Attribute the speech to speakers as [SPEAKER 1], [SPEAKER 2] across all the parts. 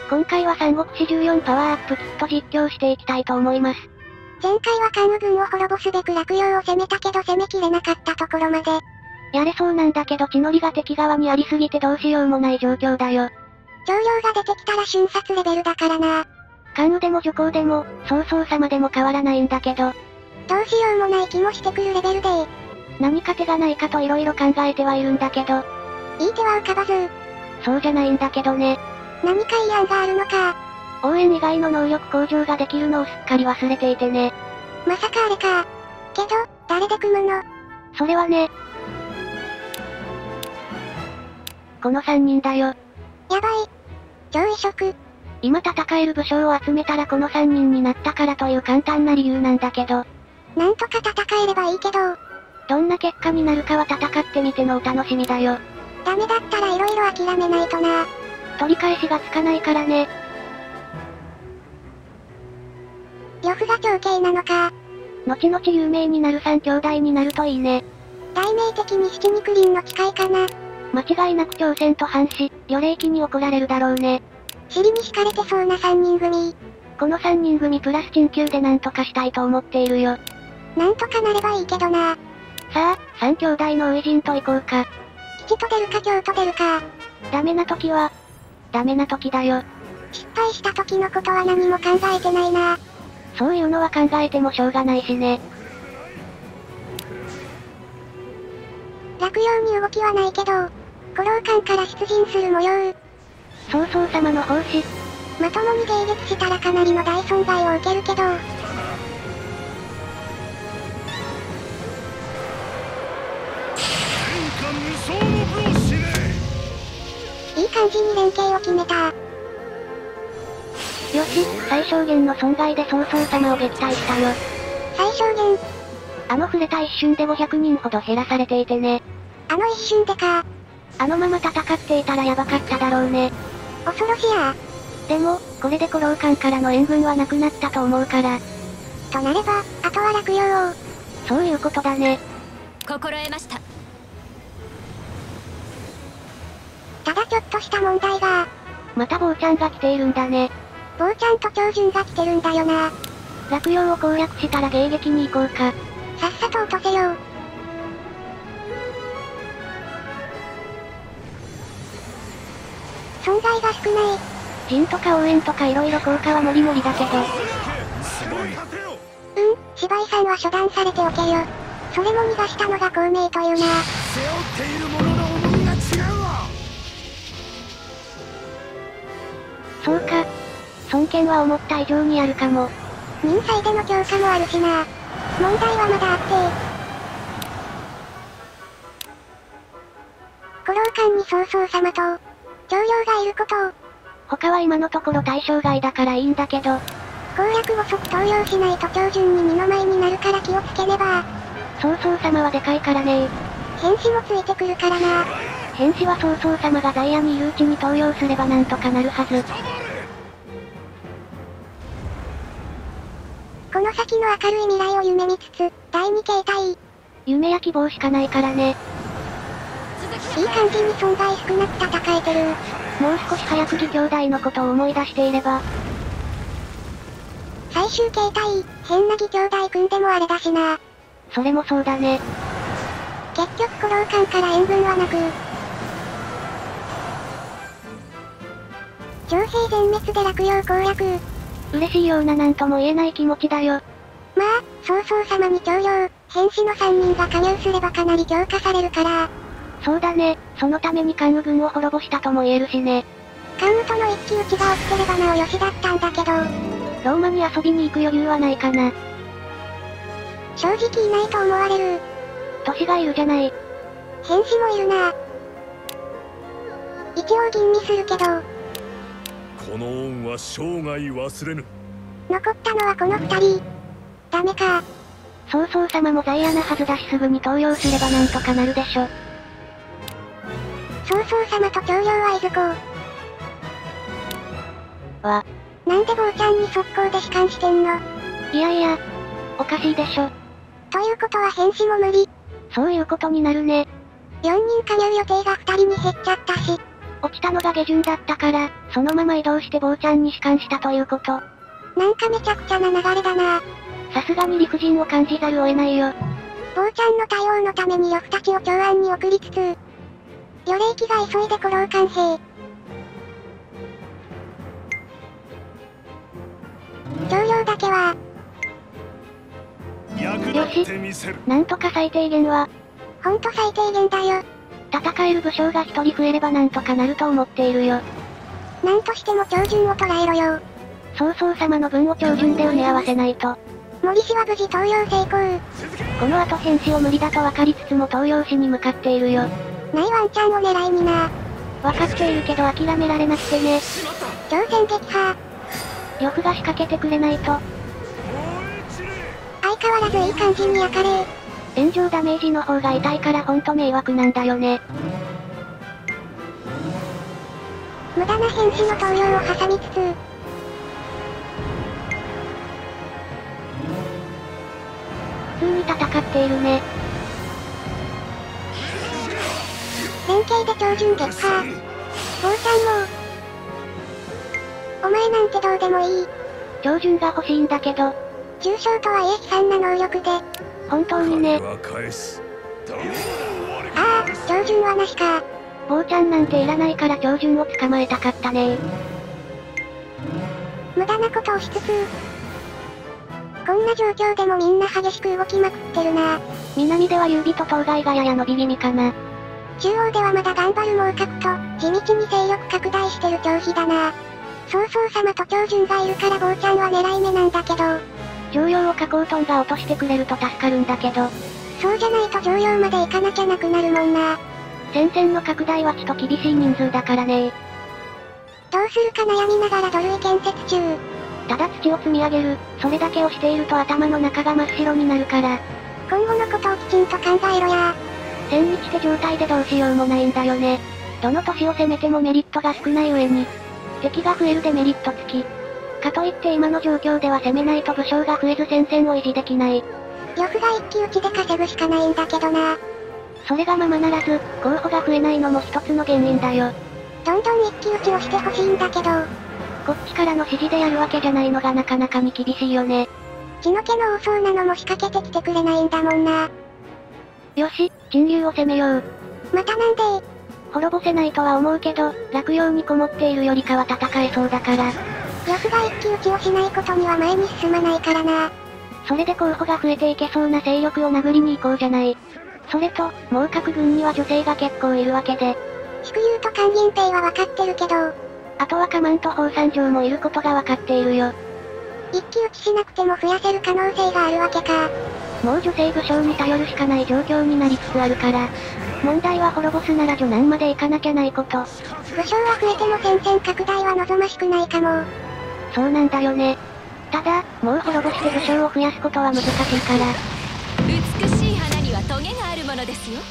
[SPEAKER 1] 今回は三国志14パワーアップキット実況していきたいと思います。
[SPEAKER 2] 前回は関羽軍を滅ぼすべく洛陽を攻めたけど攻めきれなかったところまで。
[SPEAKER 1] やれそうなんだけど血のりが敵側にありすぎてどうしようもない状況だよ。
[SPEAKER 2] 長領が出てきたら瞬殺レベルだからな。
[SPEAKER 1] 関羽でも徐行でも、曹操様でも変わらないんだけど。
[SPEAKER 2] どうしようもない気もしてくるレベルで
[SPEAKER 1] 何か手がないかと色々考えてはいるんだけど。
[SPEAKER 2] いい手は浮かばず。
[SPEAKER 1] そうじゃないんだけどね。
[SPEAKER 2] 何かいい案があるのか。
[SPEAKER 1] 応援以外の能力向上ができるのをすっかり忘れていてね。
[SPEAKER 2] まさかあれか。けど、誰で組むの？
[SPEAKER 1] それはね。この3人だよ。
[SPEAKER 2] やばい。超異色。
[SPEAKER 1] 今戦える武将を集めたらこの3人になったからという簡単な理由なんだけど。
[SPEAKER 2] なんとか戦えればいいけど。
[SPEAKER 1] どんな結果になるかは戦ってみてのお楽しみだよ。
[SPEAKER 2] ダメだったら色々諦めないとな。
[SPEAKER 1] 取り返しがつかないからね。
[SPEAKER 2] 呂布が長兄なのか。
[SPEAKER 1] 後々有名になる3兄弟になるといいね。
[SPEAKER 2] 大名的に七肉林の誓いかな。
[SPEAKER 1] 間違いなく朝鮮と反し、呂礼期に怒られるだろうね。
[SPEAKER 2] 尻に敷かれてそうな3人組。
[SPEAKER 1] この3人組プラス鎮急でなんとかしたいと思っているよ。
[SPEAKER 2] なんとかなればいいけどな。
[SPEAKER 1] さあ、3兄弟の初陣と行こうか。
[SPEAKER 2] 吉と出るか京と出るか。
[SPEAKER 1] ダメな時は、ダメな時だよ。
[SPEAKER 2] 失敗した時のことは何も考えてないな。
[SPEAKER 1] そういうのは考えてもしょうがないしね。
[SPEAKER 2] 洛陽に動きはないけど、古老館から出陣する模様。
[SPEAKER 1] 曹操様の奉仕。
[SPEAKER 2] まともに迎撃したらかなりの大損害を受けるけど。いい感じに連携を決めた。
[SPEAKER 1] よし、最小限の損害で曹操様を撃退したよ。
[SPEAKER 2] 最小限。
[SPEAKER 1] 触れた一瞬で500人ほど減らされていてね。
[SPEAKER 2] あの一瞬でか。
[SPEAKER 1] あのまま戦っていたらやばかっただろうね。
[SPEAKER 2] 恐ろしや。
[SPEAKER 1] でも、これで古老館からの援軍はなくなったと思うから。
[SPEAKER 2] となれば、あとは洛陽を。
[SPEAKER 1] そういうことだね。
[SPEAKER 3] 心得ました。
[SPEAKER 2] ただちょっとした問題が。
[SPEAKER 1] また坊ちゃんが来ているんだね。
[SPEAKER 2] 坊ちゃんと長順が来てるんだよな。
[SPEAKER 1] 洛陽を攻略したら迎撃に行こうか。
[SPEAKER 2] さっさと落とせよ。損害が少ない。
[SPEAKER 1] 陣とか応援とか色々効果はモリモリだけど。
[SPEAKER 2] 芝居さんは処断されておけよ。それも逃がしたのが孔明というな。
[SPEAKER 4] 背負っているものの重みが違うわ。
[SPEAKER 1] そうか。孫権は思った以上にあるかも。
[SPEAKER 2] 任祭での強化もあるしな。問題はまだあって。古老館に曹操様と、長領がいることを。
[SPEAKER 1] 他は今のところ対象外だからいいんだけど。
[SPEAKER 2] 攻略後即投了しないと長順に二の舞になるから気をつけねば。
[SPEAKER 1] 曹操様はでかいからね。
[SPEAKER 2] 変死もついてくるからな。
[SPEAKER 1] 変死は曹操様が在野にいるうちに投了すればなんとかなるはず。
[SPEAKER 2] この先の明るい未来を夢見つつ、第二形態。
[SPEAKER 1] 夢や希望しかないからね。
[SPEAKER 2] いい感じに損害少なく戦えてる。
[SPEAKER 1] もう少し早く義兄弟のことを思い出していれば。
[SPEAKER 2] 最終形態、変な義兄弟組んでもあれだしな。
[SPEAKER 1] それもそうだね。
[SPEAKER 2] 結局古老館から援軍はなく。徴兵全滅で洛陽攻略。
[SPEAKER 1] 嬉しいようななんとも言えない気持ちだよ。
[SPEAKER 2] まあ、曹操様に長領、変死の3人が加入すればかなり強化されるから。
[SPEAKER 1] そうだね、そのために関羽軍を滅ぼしたとも言えるしね。
[SPEAKER 2] 関羽との一騎打ちが起きてればなおよしだったんだけど。
[SPEAKER 1] ローマに遊びに行く余裕はないかな。
[SPEAKER 2] 正直いないと思われる。
[SPEAKER 1] 都市がいるじゃない。
[SPEAKER 2] 変死もいるな。一応吟味するけど。
[SPEAKER 4] この恩は生涯忘れぬ。
[SPEAKER 2] 残ったのはこの2人。ダメか。
[SPEAKER 1] 曹操様も在野なはずだしすぐに投了すればなんとかなるでしょ。
[SPEAKER 2] 曹操様と長領はいずこ
[SPEAKER 1] わ。
[SPEAKER 2] なんで坊ちゃんに速攻で仕官してんの？
[SPEAKER 1] いやいや、おかしいでしょ。
[SPEAKER 2] ということは変死も無理。
[SPEAKER 1] そういうことになるね。
[SPEAKER 2] 4人加入予定が2人に減っちゃったし。
[SPEAKER 1] 落ちたのが下旬だったから、そのまま移動して坊ちゃんに仕官したということ。
[SPEAKER 2] なんかめちゃくちゃな流れだな。
[SPEAKER 1] さすがに理不尽を感じざるを得ないよ。
[SPEAKER 2] 坊ちゃんの対応のために呂布たちを長安に送りつつ、呂礼騎が急いで古老官兵。長領だけは、
[SPEAKER 1] よし、なんとか最低限は。
[SPEAKER 2] ほんと最低限だよ。
[SPEAKER 1] 戦える武将が一人増えればなんとかなると思っているよ。
[SPEAKER 2] なんとしても長順を捉えろよ。
[SPEAKER 1] 曹操様の分を長順で埋め合わせないと。
[SPEAKER 2] 森氏は無事登用成功。
[SPEAKER 1] この後変死を無理だと分かりつつも登用しに向かっているよ。
[SPEAKER 2] ないワンちゃんを狙いにな。
[SPEAKER 1] 分かっているけど諦められなくてね。
[SPEAKER 2] 挑戦撃破。
[SPEAKER 1] 呂布が仕掛けてくれないと。
[SPEAKER 2] 相変わらずいい感じに焼かれ。
[SPEAKER 1] 炎上ダメージの方が痛いからほんと迷惑なんだよね。
[SPEAKER 2] 無駄な変死の投了を挟みつつ、
[SPEAKER 1] 普通に戦っているね。
[SPEAKER 2] 連携で超順撃破。坊ちゃんも、お前なんてどうでもいい。
[SPEAKER 1] 超順が欲しいんだけど。
[SPEAKER 2] 重傷とはいえ悲惨な能力で。
[SPEAKER 1] 本当にね。
[SPEAKER 2] ああ、超順はなしか。
[SPEAKER 1] 坊ちゃんなんていらないから超順を捕まえたかったね。
[SPEAKER 2] 無駄なことをしつつ、こんな状況でもみんな激しく動きまくってるな。
[SPEAKER 1] 南では優美と当該がやや伸び気味かな。
[SPEAKER 2] 中央ではまだ頑張る猛角と、地道に勢力拡大してる張飛だな。曹操様と長順がいるから坊ちゃんは狙い目なんだけど。
[SPEAKER 1] 常用を加工トンが落としてくれると助かるんだけど。
[SPEAKER 2] そうじゃないと常用まで行かなきゃなくなるもんな。
[SPEAKER 1] 戦線の拡大はちと厳しい人数だからね。
[SPEAKER 2] どうするか悩みながら土塁建設中。
[SPEAKER 1] ただ土を積み上げる、それだけをしていると頭の中が真っ白になるから。
[SPEAKER 2] 今後のことをきちんと考えろや。
[SPEAKER 1] 千日手状態でどうしようもないんだよね。どの都市を攻めてもメリットが少ない上に、敵が増えるデメリット付き。かといって今の状況では攻めないと武将が増えず戦線を維持できない。
[SPEAKER 2] 呂布が一騎打ちで稼ぐしかないんだけどな。
[SPEAKER 1] それがままならず、候補が増えないのも一つの原因だよ。
[SPEAKER 2] どんどん一騎打ちをしてほしいんだけど。
[SPEAKER 1] こっちからの指示でやるわけじゃないのがなかなかに厳しいよね。
[SPEAKER 2] 血の気の多そうなのも仕掛けてきてくれないんだもんな。
[SPEAKER 1] よし、陳留を攻めよう。
[SPEAKER 2] またなんで
[SPEAKER 1] 滅ぼせないとは思うけど、落葉にこもっているよりかは戦えそうだから。
[SPEAKER 2] 呂布が一騎打ちをしないことには前に進まないからな。
[SPEAKER 1] それで候補が増えていけそうな勢力を殴りに行こうじゃない。それと、猛角軍には女性が結構いるわけで。
[SPEAKER 2] 祝友と関銀兵は分かってるけど。
[SPEAKER 1] あとはカマンと宝山城もいることが分かっているよ。
[SPEAKER 2] 一騎打ちしなくても増やせる可能性があるわけか。
[SPEAKER 1] もう女性武将に頼るしかない状況になりつつあるから。問題は滅ぼすなら女難まで行かなきゃないこと。
[SPEAKER 2] 武将は増えても戦線拡大は望ましくないかも。
[SPEAKER 1] そうなんだよね。ただ、もう滅ぼして武将を増やすことは難しいから。
[SPEAKER 3] 美しい花にはトゲがあるものですよ。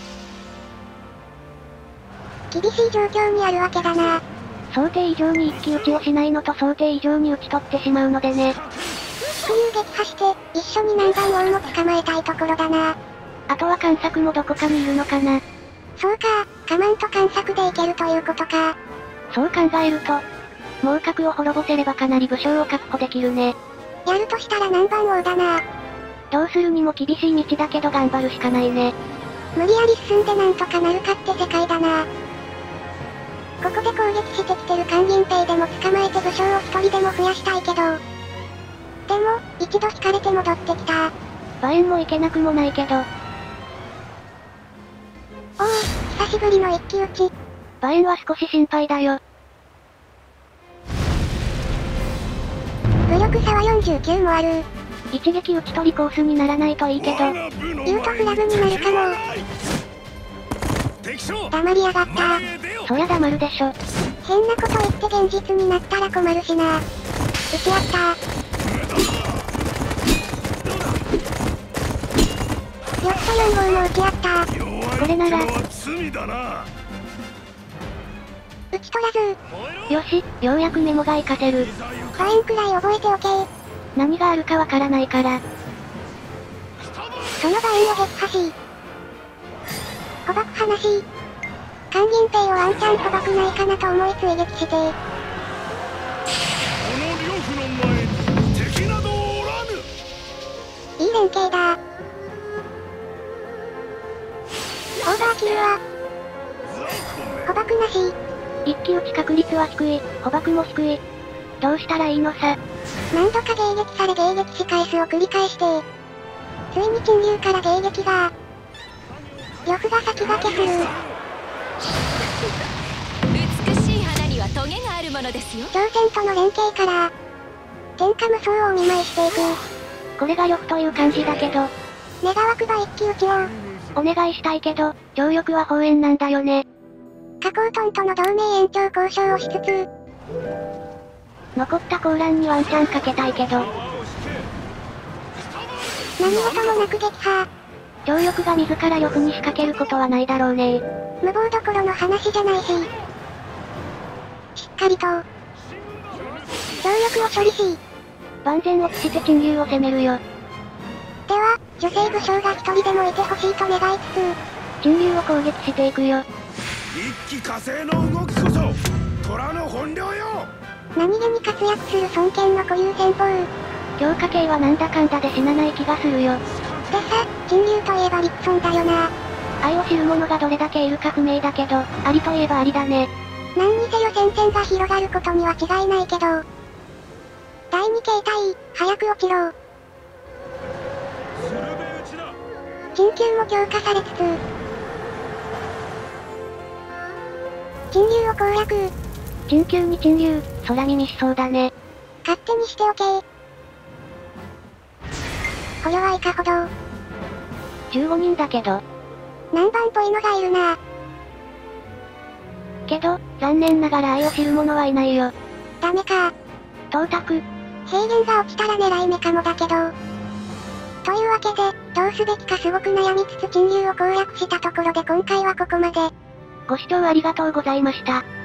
[SPEAKER 2] 厳しい状況にあるわけだな。
[SPEAKER 1] 想定以上に一騎打ちをしないのと想定以上に打ち取ってしまうのでね。
[SPEAKER 2] 祝友撃破して、一緒に南蛮王も捕まえたいところだな。
[SPEAKER 1] あとは探索もどこかにいるのかな。
[SPEAKER 2] そうか、カマンと探索でいけるということか。
[SPEAKER 1] そう考えると、猛角を滅ぼせればかなり武将を確保できるね。
[SPEAKER 2] やるとしたら南蛮王だな。
[SPEAKER 1] どうするにも厳しい道だけど頑張るしかないね。
[SPEAKER 2] 無理やり進んでなんとかなるかって世界だな。ここで攻撃してきてる関銀兵でも捕まえて武将を一人でも増やしたいけど。でも、一度引かれて戻ってきた。
[SPEAKER 1] 馬援も行けなくもないけど。
[SPEAKER 2] おお、久しぶりの一騎打ち。
[SPEAKER 1] 馬援は少し心配だよ。
[SPEAKER 2] 武力差は49もある。
[SPEAKER 1] 一撃打ち取りコースにならないといいけど。
[SPEAKER 2] 言うとフラグになるかも。黙りやがった。
[SPEAKER 1] そりゃ黙るでしょ。
[SPEAKER 2] 変なこと言って現実になったら困るしな。打ち合った。よっと4号も打ち合った。
[SPEAKER 1] これなら。
[SPEAKER 2] 打ち取らず。
[SPEAKER 1] よし、ようやくメモが活かせる。
[SPEAKER 2] 火炎くらい覚えておけ。
[SPEAKER 1] 何があるかわからないから。
[SPEAKER 2] その火炎を撃破し。捕獲話。 関銀兵をワンチャン捕獲ないかなと思い追撃して。
[SPEAKER 4] この呂布の前に敵などおらぬ。
[SPEAKER 2] いい連携だ。オーバーキルは捕獲なし。
[SPEAKER 1] 一騎打ち確率は低い、捕獲も低い。どうしたらいいのさ。
[SPEAKER 2] 何度か迎撃され迎撃し返すを繰り返して、ついに陳竜から迎撃が。呂布が先駆けする。
[SPEAKER 3] 美しい花にはトゲがあるものですよ。
[SPEAKER 2] 朝鮮との連携から、天下無双をお見舞いしていく。
[SPEAKER 1] これが呂布という感じだけど。
[SPEAKER 2] 願わくば一騎打ちを。
[SPEAKER 1] お願いしたいけど、常力は封印なんだよね。
[SPEAKER 2] 加工トンとの同盟延長交渉をしつつ、
[SPEAKER 1] 残ったコーランにワンチャンかけたいけど。
[SPEAKER 2] 何事もなく撃破。
[SPEAKER 1] 常力が自ら呂布に仕掛けることはないだろうね。
[SPEAKER 2] 無謀どころの話じゃないし。しっかりと、常力を処理し、
[SPEAKER 1] 万全を期して陳竜を攻めるよ。
[SPEAKER 2] では、女性武将が一人でもいてほしいと願いつつ、
[SPEAKER 1] 陳竜を攻撃していくよ。
[SPEAKER 4] 一気火星の動きこそ虎の本領よ。
[SPEAKER 2] 何気に活躍する孫権の固有戦法。
[SPEAKER 1] 強化系はなんだかんだで死なない気がするよ。
[SPEAKER 2] でさ、陳竜といえばリクソンだよな。
[SPEAKER 1] 愛を知る者がどれだけいるか不明だけど、ありといえばありだね。
[SPEAKER 2] 何にせよ戦線が広がることには違いないけど。第2形態、早く落ちろ。陳旧も強化されつつ、陳竜を攻略。
[SPEAKER 1] 陳旧に陳竜、空耳しそうだね。
[SPEAKER 2] 勝手にしておけ。捕虜はいかほど。
[SPEAKER 1] 15人だけど。
[SPEAKER 2] 何番っぽいのがいるな。
[SPEAKER 1] けど、残念ながら愛を知る者はいないよ。
[SPEAKER 2] ダメか。
[SPEAKER 1] 到達。
[SPEAKER 2] 平原が落ちたら狙い目かもだけど。というわけで、どうすべきかすごく悩みつつ陳竜を攻略したところで今回はここまで。
[SPEAKER 1] ご視聴ありがとうございました。